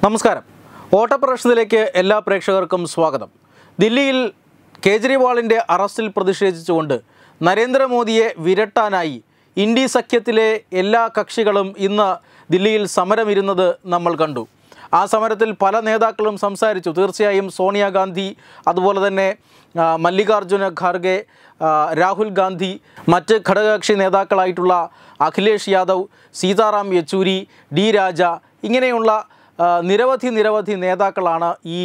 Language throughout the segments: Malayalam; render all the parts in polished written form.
നമസ്കാരം. ഓട്ടപ്രദർശനത്തിലേക്ക് എല്ലാ പ്രേക്ഷകർക്കും സ്വാഗതം. ദില്ലിയിൽ കേജ്രിവാളിൻ്റെ അറസ്റ്റിൽ പ്രതിഷേധിച്ചുകൊണ്ട് നരേന്ദ്രമോദിയെ വിരട്ടാനായി ഇന്ത്യ സഖ്യത്തിലെ എല്ലാ കക്ഷികളും ഇന്ന് ദില്ലിയിൽ സമരമിരുന്നത് നമ്മൾ കണ്ടു. ആ സമരത്തിൽ പല നേതാക്കളും സംസാരിച്ചു. തീർച്ചയായും സോണിയാഗാന്ധി, അതുപോലെ തന്നെ മല്ലികാർജുന ഖാർഗെ, രാഹുൽ ഗാന്ധി, മറ്റ് ഘടകകക്ഷി നേതാക്കളായിട്ടുള്ള അഖിലേഷ് യാദവ്, സീതാറാം യെച്ചൂരി, ഡി രാജ, ഇങ്ങനെയുള്ള നിരവധി നേതാക്കളാണ് ഈ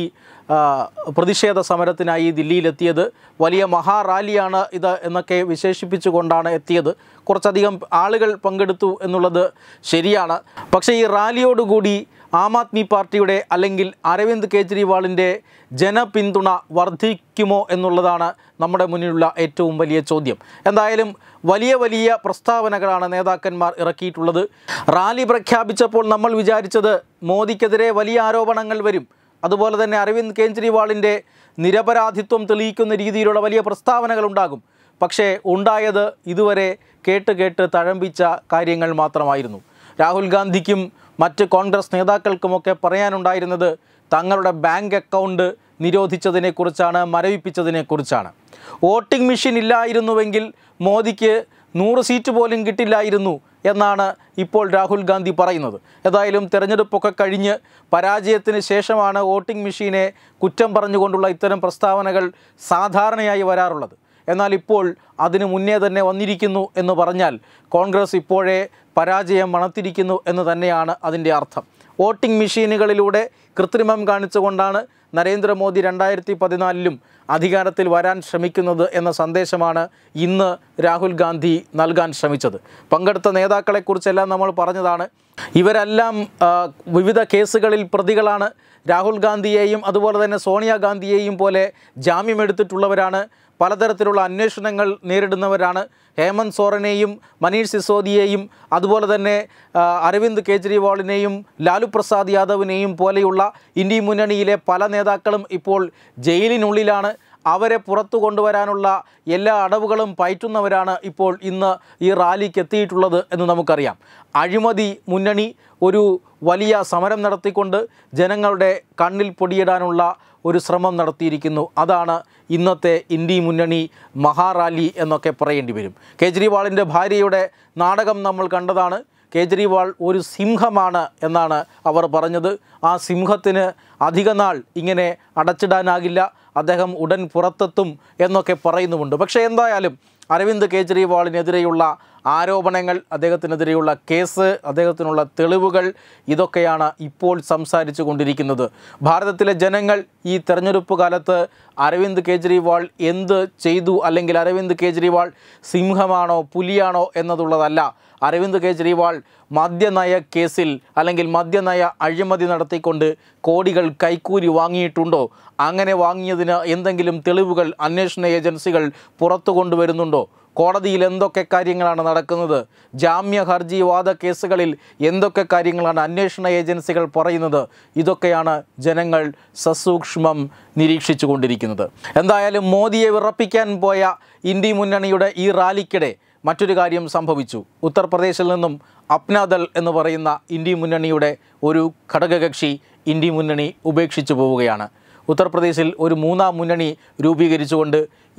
പ്രതിഷേധ സമരത്തിനായി ദില്ലിയിലെത്തിയത്. വലിയ മഹാറാലിയാണ് ഇത് എന്നൊക്കെ വിശേഷിപ്പിച്ചുകൊണ്ടാണ് എത്തിയത്. കുറച്ചധികം ആളുകൾ പങ്കെടുത്തു എന്നുള്ളത് ശരിയാണ്. പക്ഷേ ഈ റാലിയോടുകൂടി ആം ആദ്മി പാർട്ടിയുടെ അല്ലെങ്കിൽ അരവിന്ദ് കേജ്രിവാളിൻ്റെ ജനപിന്തുണ വർദ്ധിക്കുമോ എന്നുള്ളതാണ് നമ്മുടെ മുന്നിലുള്ള ഏറ്റവും വലിയ ചോദ്യം. എന്തായാലും വലിയ പ്രസ്താവനകളാണ് നേതാക്കന്മാർ ഇറക്കിയിട്ടുള്ളത്. റാലി പ്രഖ്യാപിച്ചപ്പോൾ നമ്മൾ വിചാരിച്ചത് മോദിക്കെതിരെ വലിയ ആരോപണങ്ങൾ വരും, അതുപോലെ തന്നെ അരവിന്ദ് കേജ്രിവാളിൻ്റെ നിരപരാധിത്വം തെളിയിക്കുന്ന രീതിയിലുള്ള വലിയ പ്രസ്താവനകൾ ഉണ്ടാകും. പക്ഷേ ഉണ്ടായത് ഇതുവരെ കേട്ട് തഴമ്പിച്ച കാര്യങ്ങൾ മാത്രമായിരുന്നു. രാഹുൽ ഗാന്ധിക്കും മറ്റ് കോൺഗ്രസ് നേതാക്കൾക്കുമൊക്കെ പറയാനുണ്ടായിരുന്നത് തങ്ങളുടെ ബാങ്ക് അക്കൗണ്ട് നിരോധിച്ചതിനെക്കുറിച്ചാണ്, മരവിപ്പിച്ചതിനെക്കുറിച്ചാണ്. വോട്ടിംഗ് മെഷീൻ ഇല്ലായിരുന്നുവെങ്കിൽ മോദിക്ക് 100 സീറ്റ് പോലും കിട്ടില്ലായിരുന്നു എന്നാണ് ഇപ്പോൾ രാഹുൽ ഗാന്ധി പറയുന്നത്. ഏതായാലും തെരഞ്ഞെടുപ്പൊക്കെ കഴിഞ്ഞ് പരാജയത്തിന് ശേഷമാണ് വോട്ടിംഗ് മെഷീനെ കുറ്റം പറഞ്ഞുകൊണ്ടുള്ള ഇത്തരം പ്രസ്താവനകൾ സാധാരണയായി വരാറുള്ളത്. എന്നാൽ ഇപ്പോൾ അതിനു മുന്നേ തന്നെ വന്നിരിക്കുന്നു എന്ന് പറഞ്ഞാൽ കോൺഗ്രസ് ഇപ്പോഴേ പരാജയം മണത്തിരിക്കുന്നു എന്ന് തന്നെയാണ് അതിൻ്റെ അർത്ഥം. വോട്ടിംഗ് മെഷീനുകളിലൂടെ കൃത്രിമം കാണിച്ചുകൊണ്ടാണ് നരേന്ദ്രമോദി 2014 അധികാരത്തിൽ വരാൻ ശ്രമിക്കുന്നത് എന്ന സന്ദേശമാണ് ഇന്ന് രാഹുൽ ഗാന്ധി നൽകാൻ ശ്രമിച്ചത്. പങ്കെടുത്ത നേതാക്കളെക്കുറിച്ചെല്ലാം നമ്മൾ പറഞ്ഞതാണ്. ഇവരെല്ലാം വിവിധ കേസുകളിൽ പ്രതികളാണ്. രാഹുൽ ഗാന്ധിയെയും അതുപോലെ തന്നെ സോണിയാഗാന്ധിയെയും പോലെ ജാമ്യമെടുത്തിട്ടുള്ളവരാണ്. പലതരത്തിലുള്ള അന്വേഷണങ്ങൾ നേരിടുന്നവരാണ്. ഹേമന്ത് സോറനെയും മനീഷ് സിസോദിയെയും അതുപോലെ തന്നെ അരവിന്ദ് കേജ്രിവാളിനെയും ലാലു പ്രസാദ് യാദവിനെയും പോലെയുള്ള ഇന്ത്യ മുന്നണിയിലെ പല നേതാക്കളും ഇപ്പോൾ ജയിലിനുള്ളിലാണ്. അവരെ പുറത്തു കൊണ്ടുവരാനുള്ള എല്ലാ അടവുകളും പയറ്റുന്നവരാണ് ഇപ്പോൾ ഇന്ന് ഈ റാലിക്ക് എത്തിയിട്ടുള്ളത് എന്ന് നമുക്കറിയാം. അഴിമതി മുന്നണി ഒരു വലിയ സമരം നടത്തിക്കൊണ്ട് ജനങ്ങളുടെ കണ്ണിൽ പൊടിയിടാനുള്ള ഒരു ശ്രമം നടത്തിയിരിക്കുന്നു. അതാണ് ഇന്നത്തെ ഇന്ത്യ മുന്നണി മഹാറാലി എന്നൊക്കെ പറയേണ്ടി വരും. കേജ്രിവാളിൻ്റെ ഭാര്യയുടെ നാടകം നമ്മൾ കണ്ടതാണ്. കേജ്രിവാൾ ഒരു സിംഹമാണ് എന്നാണ് അവർ പറഞ്ഞത്. ആ സിംഹത്തിന് അധിക നാൾ ഇങ്ങനെ അടച്ചിടാനാകില്ല, അദ്ദേഹം ഉടൻ പുറത്തെത്തും എന്നൊക്കെ പറയുന്നുമുണ്ട്. പക്ഷേ എന്തായാലും അരവിന്ദ് കേജ്രിവാളിനെതിരെയുള്ള ആരോപണങ്ങൾ, അദ്ദേഹത്തിനെതിരെയുള്ള കേസ്, അദ്ദേഹത്തിനുള്ള തെളിവുകൾ, ഇതൊക്കെയാണ് ഇപ്പോൾ സംസാരിച്ചു കൊണ്ടിരിക്കുന്നത്. ഭാരതത്തിലെ ജനങ്ങൾ ഈ തെരഞ്ഞെടുപ്പ് കാലത്ത് അരവിന്ദ് കേജ്രിവാൾ എന്ത് ചെയ്തു, അല്ലെങ്കിൽ അരവിന്ദ് കേജ്രിവാൾ സിംഹമാണോ പുലിയാണോ എന്നതുള്ളതല്ല. അരവിന്ദ് കേജ്രിവാൾ മദ്യനയ കേസിൽ അല്ലെങ്കിൽ മദ്യനയ അഴിമതി നടത്തിക്കൊണ്ട് കോടികൾ കൈക്കൂലി വാങ്ങിയിട്ടുണ്ടോ? അങ്ങനെ വാങ്ങിയതിന് എന്തെങ്കിലും തെളിവുകൾ അന്വേഷണ ഏജൻസികൾ പുറത്തു കൊണ്ടുവരുന്നുണ്ടോ? കോടതിയിൽ എന്തൊക്കെ കാര്യങ്ങളാണ് നടക്കുന്നത്? ജാമ്യ ഹർജി വാദ കേസുകളിൽ എന്തൊക്കെ കാര്യങ്ങളാണ് അന്വേഷണ ഏജൻസികൾ പറയുന്നത്? ഇതൊക്കെയാണ് ജനങ്ങൾ സസൂക്ഷ്മം നിരീക്ഷിച്ചു കൊണ്ടിരിക്കുന്നത്. എന്തായാലും മോദിയെ വിറപ്പിക്കാൻ പോയ ഇന്ത്യ മുന്നണിയുടെ ഈ റാലിക്കിടെ മറ്റൊരു കാര്യം സംഭവിച്ചു. ഉത്തർപ്രദേശിൽ നിന്നും അപ്നാദൾ എന്ന് പറയുന്ന ഇന്ത്യ മുന്നണിയുടെ ഒരു ഘടകകക്ഷി ഇന്ത്യ മുന്നണി ഉപേക്ഷിച്ചു പോവുകയാണ്. ഉത്തർപ്രദേശിൽ ഒരു മൂന്നാം മുന്നണി രൂപീകരിച്ചുകൊണ്ട്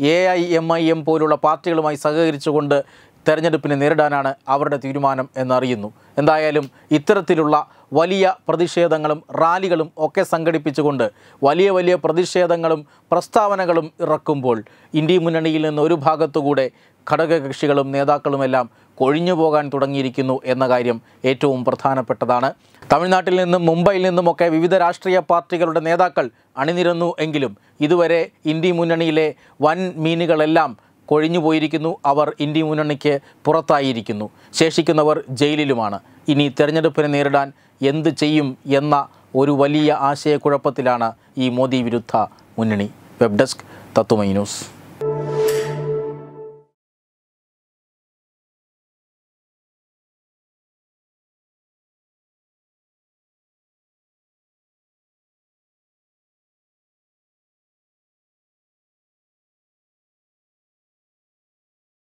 AIMIM പോലുള്ള പാർട്ടികളുമായി സഹകരിച്ചുകൊണ്ട് തെരഞ്ഞെടുപ്പിനെ നേരിടാനാണ് അവരുടെ തീരുമാനം എന്നറിയുന്നു. എന്തായാലും ഇത്തരത്തിലുള്ള വലിയ പ്രതിഷേധങ്ങളും റാലികളും ഒക്കെ സംഘടിപ്പിച്ചുകൊണ്ട് വലിയ പ്രതിഷേധങ്ങളും പ്രസ്താവനകളും ഇറക്കുമ്പോൾ ഇന്ത്യ മുന്നണിയിൽ നിന്ന് ഒരു ഭാഗത്തുകൂടെ ഘടകകക്ഷികളും നേതാക്കളുമെല്ലാം കൊഴിഞ്ഞു പോകാൻ തുടങ്ങിയിരിക്കുന്നു എന്ന കാര്യം ഏറ്റവും പ്രധാനപ്പെട്ടതാണ്. തമിഴ്നാട്ടിൽ നിന്നും മുംബൈയിൽ നിന്നുമൊക്കെ വിവിധ രാഷ്ട്രീയ പാർട്ടികളുടെ നേതാക്കൾ അണിനിരന്നു എങ്കിലും ഇതുവരെ ഇന്ത്യ മുന്നണിയിലെ വൻ മീനുകളെല്ലാം കൊഴിഞ്ഞു പോയിരിക്കുന്നു. അവർ ഇന്ത്യ മുന്നണിക്ക് പുറത്തായിരിക്കുന്നു. ശേഷിക്കുന്നവർ ജയിലിലുമാണ്. ഇനി തെരഞ്ഞെടുപ്പിനെ നേരിടാൻ എന്ത് ചെയ്യും എന്ന ഒരു വലിയ ആശയക്കുഴപ്പത്തിലാണ് ഈ മോദി വിരുദ്ധ മുന്നണി. Web desk Tatwamayi news.